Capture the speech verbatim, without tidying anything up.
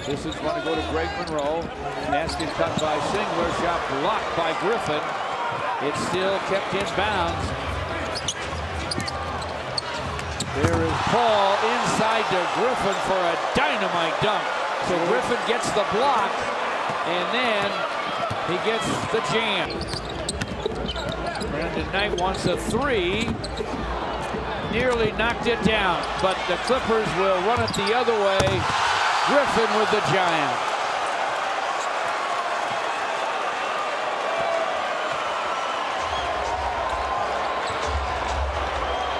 Pistons want to go to Greg Monroe. Basket cut by Singler. Shot blocked by Griffin. It's still kept in bounds. There is Paul inside to Griffin for a dynamite dunk. So Griffin gets the block, and then he gets the jam. Brandon Knight wants a three. Nearly knocked it down, but the Clippers will run it the other way. Griffin with the giant.